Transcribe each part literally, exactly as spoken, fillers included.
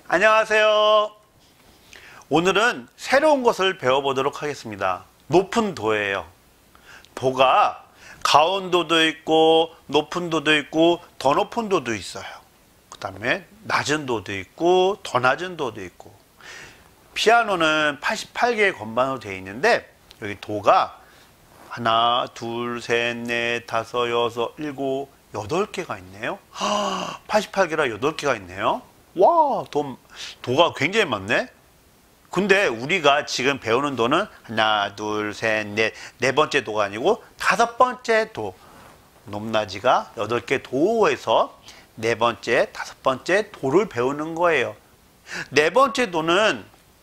안녕하세요. 오늘은 새로운 것을 배워보도록 하겠습니다. 높은 도예요. 도가 가운도도 있고 높은 도도 있고 더 높은 도도 있어요. 그 다음에 낮은 도도 있고 더 낮은 도도 있고, 피아노는 팔십팔 개의 건반으로 되어 있는데 여기 도가 하나, 둘, 셋, 넷, 다섯, 여섯, 일곱, 여덟 개가 있네요. 팔십팔 개라 여덟 개가 있네요. 와, 도, 도가 굉장히 많네. 근데 우리가 지금 배우는 도는 하나, 둘, 셋, 넷, 네 번째 도가 아니고 다섯 번째 도. 높낮이가 여덟 개 도에서 네 번째, 다섯 번째 도를 배우는 거예요. 네 번째 도는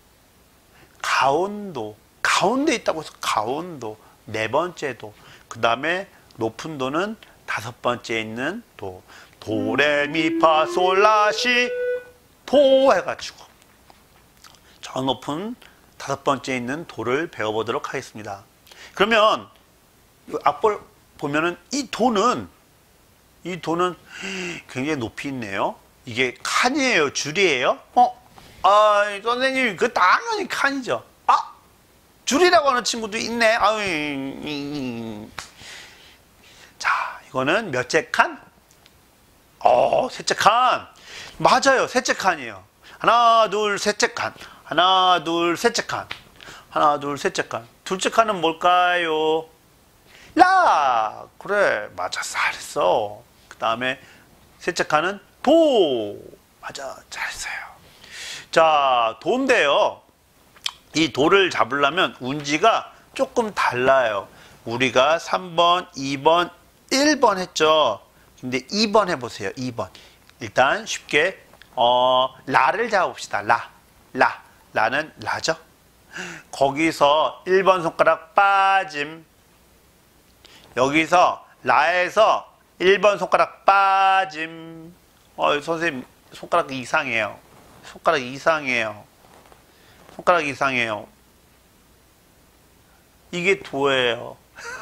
가운도. 가운데 있다고 해서 가운도. 네 번째 도. 그 다음에 높은 도는 다섯 번째 있는 도. 도, 레, 미, 파, 솔, 라, 시, 도 해가지고 저 높은 다섯 번째 있는 도를 배워보도록 하겠습니다. 그러면 앞볼 보면은 이 도는 이 도는 굉장히 높이 있네요. 이게 칸이에요, 줄이에요? 어? 아, 선생님, 그 당연히 칸이죠. 아, 줄이라고 하는 친구도 있네. 아유, 자, 이거는 몇째 칸? 어, 셋째 칸. 맞아요, 셋째 칸이에요. 하나, 둘, 셋째 칸. 하나, 둘, 셋째 칸. 하나, 둘, 셋째 칸. 둘째 칸은 뭘까요? 라! 그래, 맞아, 잘했어. 그 다음에 셋째 칸은 도. 맞아, 잘했어요. 자, 도인데요. 이 도를 잡으려면 운지가 조금 달라요. 우리가 삼 번, 이 번, 일 번 했죠. 근데 이 번 해보세요. 이 번. 일단 쉽게 어, 라를 잡읍시다. 라. 라. 라는 라죠. 거기서 일 번 손가락 빠짐. 여기서 라에서 일 번 손가락 빠짐. 어, 선생님 손가락 이상해요. 손가락 이상해요. 손가락 이상해요. 이게 도예요.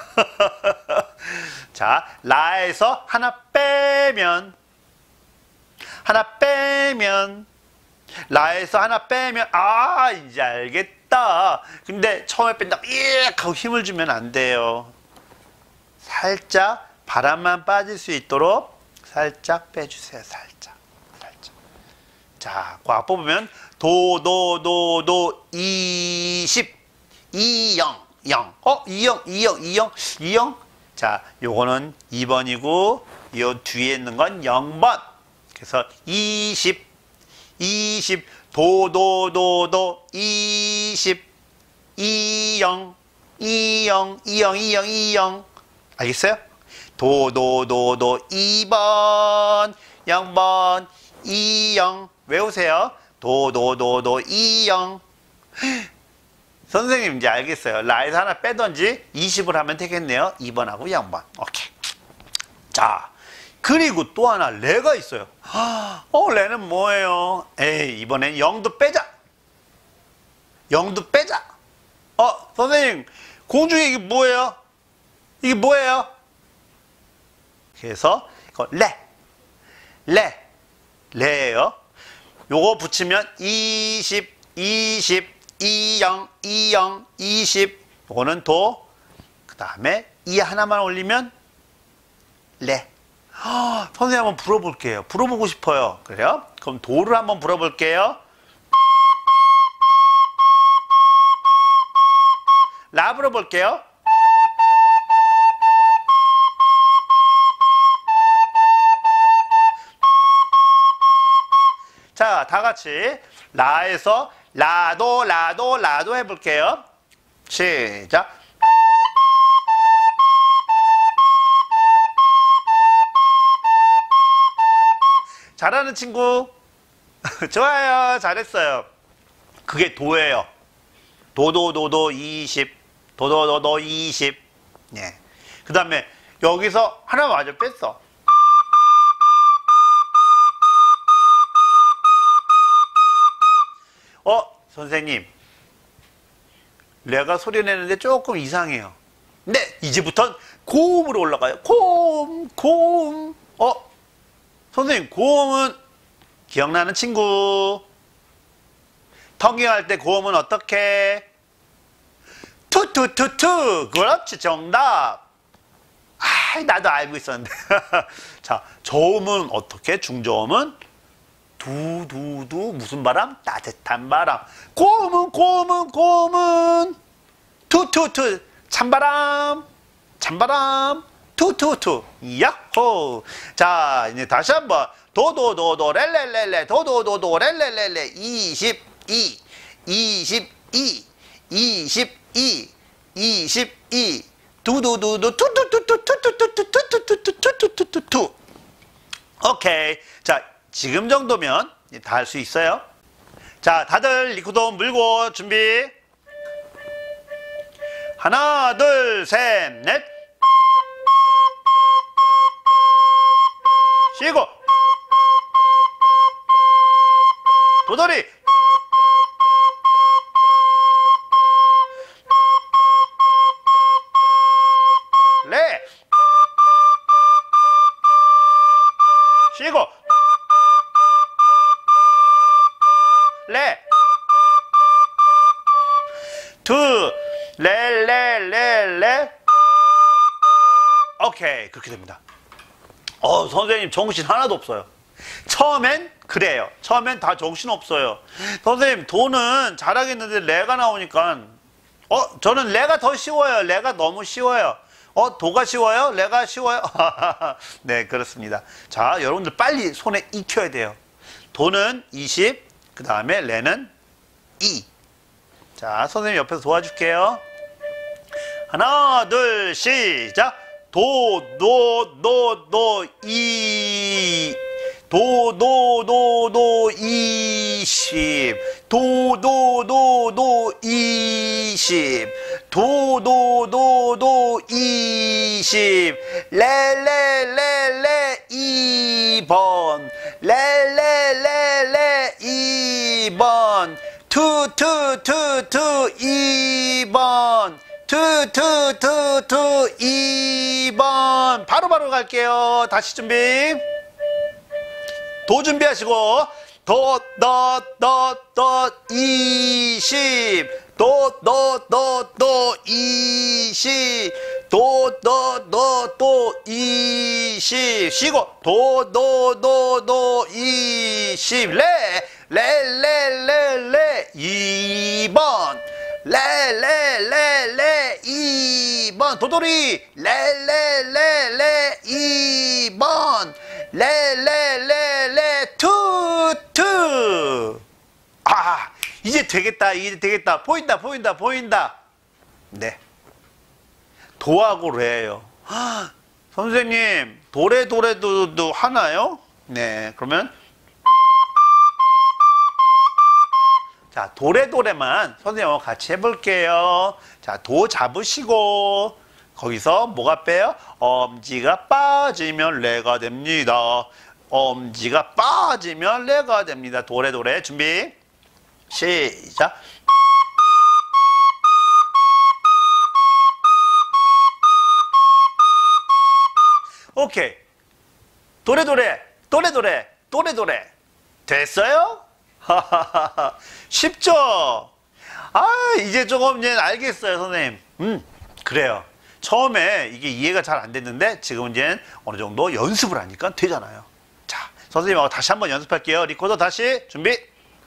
자, 라에서 하나 빼면 하나 빼면 라에서 하나 빼면 아, 이제 알겠다. 근데 처음에 뺀다 삐익 하고 힘을 주면 안 돼요. 살짝 바람만 빠질 수 있도록 살짝 빼주세요. 살짝 살짝. 자, 꽉 뽑으면 도, 도, 도, 도, 이십, 이영, 영. 어, 이영, 이영, 이영, 이영. 자, 요거는 이 번이고 요 뒤에 있는 건 영 번. 그래서 이십, 이십, 도, 도, 도, 도, 이십, 이영, 이영, 이영, 이영, 이영. 알겠어요? 도, 도, 도, 도, 이 번, 영 번, 이영. 외우세요. 도, 도, 도, 도, 이영. 선생님 이제 알겠어요. 라에서 하나 빼던지 이십을 하면 되겠네요. 이 번하고 영 번. 오케이. 자, 그리고 또 하나 레가 있어요. 어, 레는 뭐예요? 에이, 이번엔 영도 빼자. 영도 빼자. 어, 선생님, 공중에 이게 뭐예요? 이게 뭐예요? 그래서 이거 레. 레. 레예요. 요거 붙이면 이십, 이십, 이영, 이영, 이십. 요거는 도. 그 다음에 이 하나만 올리면 레. 아, 선생님 한번 불어볼게요. 불어보고 싶어요. 그래요? 그럼 도를 한번 불어볼게요. 라 불어볼게요. 자, 다 같이 라에서 라도, 라도, 라도 해볼게요. 시작. 잘하는 친구. 좋아요. 잘했어요. 그게 도예요. 도도도도 이십. 도도도도 이십. 네. 그 다음에 여기서 하나 마저 뺐어. 어, 선생님. 레가 소리 내는데 조금 이상해요. 근데 이제부터는 고음으로 올라가요. 고음, 고음. 어? 선생님, 고음은 기억나는 친구? 텅깅할 때 고음은 어떻게? 투투투투. 그렇지, 정답. 아, 나도 알고 있었는데. 자, 저음은 어떻게? 중저음은 두두두. 무슨 바람? 따뜻한 바람. 고음은 고음은 고음은 투투투. 찬바람 찬바람 투투투. 야호. 자, 이제 다시 한번 도도도도 렐렐렐레 도도도도 렐렐렐레 이십이 이십이 이십이 이십이 두두두두 투투투투투투투투투투투투투투투. 오케이. 자, 지금 정도면 다 할 수 있어요. 자, 다들 리코더 물고 준비. 하나, 둘, 셋, 넷. 쉬고. 도돌이. 레. 쉬고. 레. 투. 레, 레, 레, 레. 오케이. 그렇게 됩니다. 어, 선생님 정신 하나도 없어요. 처음엔 그래요. 처음엔 다 정신 없어요. 선생님 도는 잘하겠는데 레가 나오니까 어, 저는 레가 더 쉬워요. 레가 너무 쉬워요. 어, 도가 쉬워요? 레가 쉬워요? 네, 그렇습니다. 자, 여러분들 빨리 손에 익혀야 돼요. 도는 이십, 그 다음에 레는 이. 자, 선생님 옆에서 도와줄게요. 하나, 둘, 시작. 도, 도, 도, 도, 이. 도, 도, 도, 도, 이십. 도, 도, 도, 도, 이십. 도, 도, 도, 도, 이십. 레, 레, 레, 레, 이 번. 레, 레, 레, 레, 이 번. 투, 투, 투, 투, 이 번. 투, 투, 투, 투, 이 번. 바로바로 갈게요. 다시 준비. 도 준비하시고. 도, 도, 도, 도, 이십. 도, 도, 도, 도, 이십. 도, 도, 도, 도, 이십. 쉬고. 도, 도, 도, 도, 이십. 레, 레, 레, 레, 레, 이 번. 레, 레, 레, 레, 이 번. 도돌이. 레, 레, 레, 레, 이 번. 레, 레, 레, 레, 투, 투. 아, 이제 되겠다. 이제 되겠다. 보인다, 보인다, 보인다. 네. 도하고 레예요. 아, 선생님, 도레, 도레도 하나요? 네. 그러면 자, 도레도레만 선생님하고 같이 해볼게요. 자, 도 잡으시고 거기서 뭐가 빼요? 엄지가 빠지면 레가 됩니다. 엄지가 빠지면 레가 됩니다. 도레도레 준비 시작. 오케이. 도레도레 도레도레 도레도레 됐어요? 쉽죠? 아, 이제 조금 이제 알겠어요, 선생님. 음, 그래요. 처음에 이게 이해가 잘 안 됐는데 지금 이제 어느 정도 연습을 하니까 되잖아요. 자, 선생님하고 다시 한번 연습할게요. 리코더 다시 준비.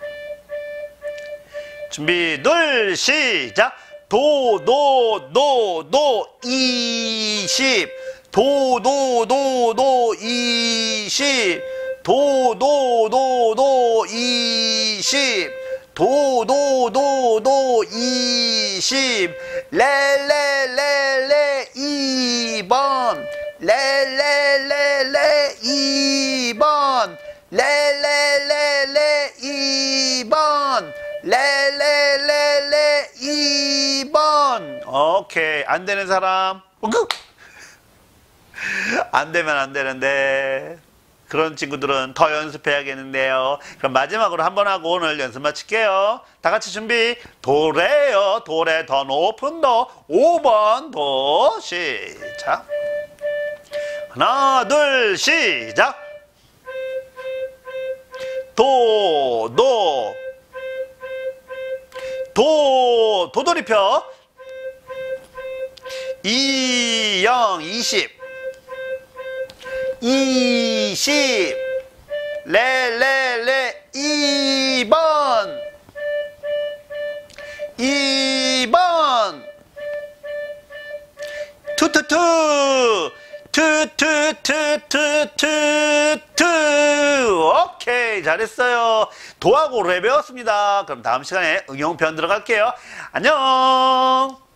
준비, 둘, 시작. 도, 도, 도, 도, 이십. 도, 도, 도, 도, 이십. 도, 도, 도, 도, 이십. 도, 도, 도, 도, 이십. 레, 레, 레, 레, 이 번. 레, 레, 레, 레, 이 번. 레, 레, 레, 레, 이 번. 레, 레, 레, 레, 이 번. 오케이. 안 되는 사람. 안 되면 안 되는데. 그런 친구들은 더 연습해야겠는데요. 그럼 마지막으로 한 번 하고 오늘 연습 마칠게요. 다 같이 준비. 도레요. 도레 더 높은 도. 오 번 도. 시작. 하나, 둘, 시작. 도, 도. 도, 도돌이표. 이영, 이십. 이십. 레, 레, 레. 이 번. 이 번. 투투투. 투투투투투투. 오케이, 잘했어요. 도하고 레 배웠습니다. 그럼 다음 시간에 응용편 들어갈게요. 안녕.